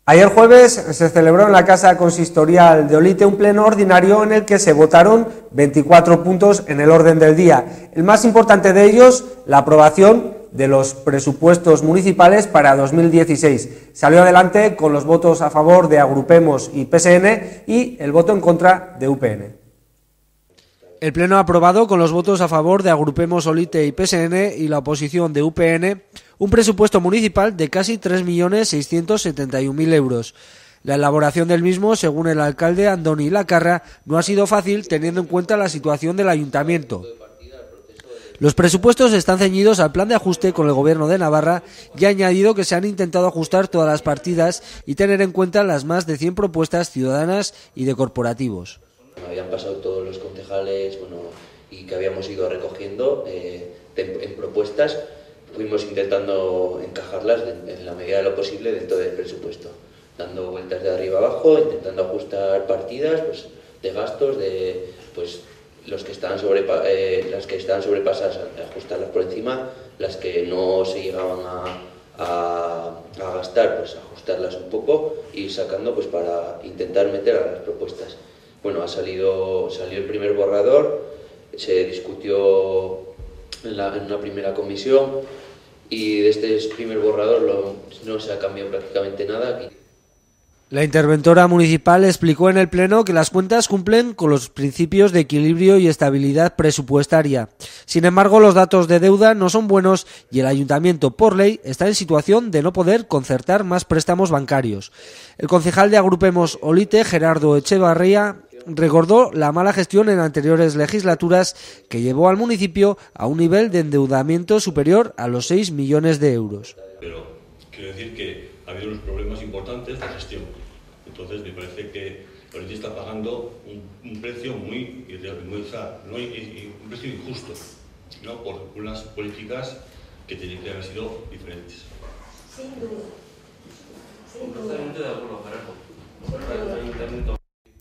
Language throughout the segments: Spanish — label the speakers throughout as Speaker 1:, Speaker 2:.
Speaker 1: Ayer jueves se celebró en la Casa Consistorial de Olite un pleno ordinario en el que se votaron 24 puntos en el orden del día. El más importante de ellos, la aprobación de los presupuestos municipales para 2016. Salió adelante con los votos a favor de Agrupemos y PSN y el voto en contra de UPN. El pleno ha aprobado con los votos a favor de Agrupemos, Olite y PSN y la oposición de UPN un presupuesto municipal de casi 3.671.000 euros. La elaboración del mismo, según el alcalde Andoni Lacarra, no ha sido fácil teniendo en cuenta la situación del ayuntamiento. Los presupuestos están ceñidos al plan de ajuste con el Gobierno de Navarra y ha añadido que se han intentado ajustar todas las partidas y tener en cuenta las más de 100 propuestas ciudadanas y de corporativos.
Speaker 2: Habían pasado todos los concejales y que habíamos ido recogiendo en propuestas, fuimos intentando encajarlas en la medida de lo posible dentro del presupuesto, dando vueltas de arriba abajo, intentando ajustar partidas de gastos, las que estaban sobrepasadas, ajustarlas por encima, las que no se llegaban a gastar, ajustarlas un poco y ir sacando para intentar meter a las propuestas. Bueno, salió el primer borrador, se discutió en una primera comisión y de este primer borrador no se ha cambiado prácticamente nada.
Speaker 1: La interventora municipal explicó en el pleno que las cuentas cumplen con los principios de equilibrio y estabilidad presupuestaria. Sin embargo, los datos de deuda no son buenos y el ayuntamiento, por ley, está en situación de no poder concertar más préstamos bancarios. El concejal de Agrupemos Olite, Gerardo Echevarría, recordó la mala gestión en anteriores legislaturas que llevó al municipio a un nivel de endeudamiento superior a los 6 millones de euros.
Speaker 3: Pero quiero decir que ha habido unos problemas importantes de gestión. Entonces me parece que Olite está pagando un precio un precio injusto, ¿no? Por unas políticas que tienen que haber sido diferentes.
Speaker 4: Sin duda.
Speaker 5: Completamente de acuerdo, Gerardo.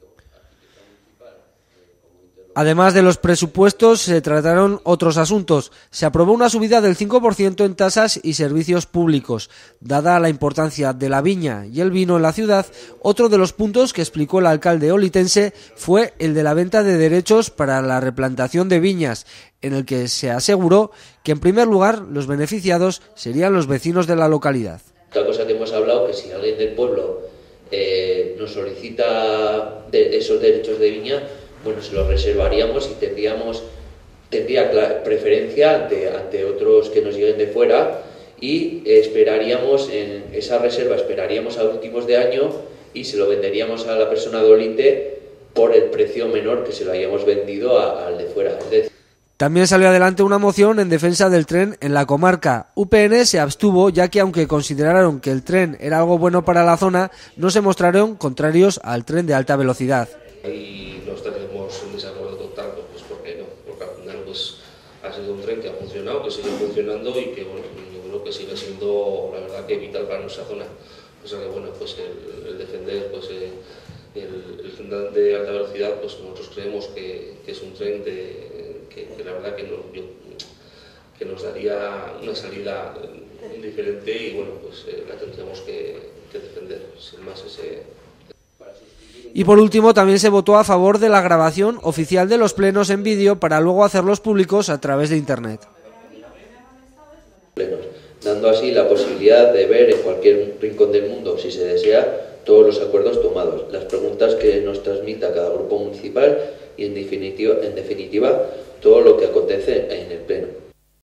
Speaker 1: Además de los presupuestos, se trataron otros asuntos. Se aprobó una subida del 5% en tasas y servicios públicos. Dada la importancia de la viña y el vino en la ciudad, otro de los puntos que explicó el alcalde olitense fue el de la venta de derechos para la replantación de viñas, en el que se aseguró que en primer lugar los beneficiados serían los vecinos de la localidad.
Speaker 2: Otra cosa que hemos hablado, que si alguien del pueblo nos solicita esos derechos de viña, bueno, se los reservaríamos y tendría preferencia ante otros que nos lleguen de fuera y esperaríamos en esa reserva, esperaríamos a últimos de año y se lo venderíamos a la persona de Olite por el precio menor que se lo hayamos vendido al de fuera.
Speaker 1: También salió adelante una moción en defensa del tren en la comarca. UPN se abstuvo ya que aunque consideraron que el tren era algo bueno para la zona, no se mostraron contrarios al tren de alta velocidad.
Speaker 5: Y no estaremos en desacuerdo total, ¿por qué no? Porque al final ha sido un tren que ha funcionado, que sigue funcionando y que yo creo que sigue siendo la verdad que vital para nuestra zona. O sea que el defender el tren de alta velocidad, nosotros creemos que es un tren que la verdad que nos daría una salida diferente y la tendremos que defender, sin más
Speaker 1: Y por último, también se votó a favor de la grabación oficial de los plenos en vídeo para luego hacerlos públicos a través de Internet.
Speaker 2: Dando así la posibilidad de ver en cualquier rincón del mundo, si se desea, todos los acuerdos tomados, las preguntas que nos transmita cada grupo municipal y en definitiva todo lo que acontece en el pleno.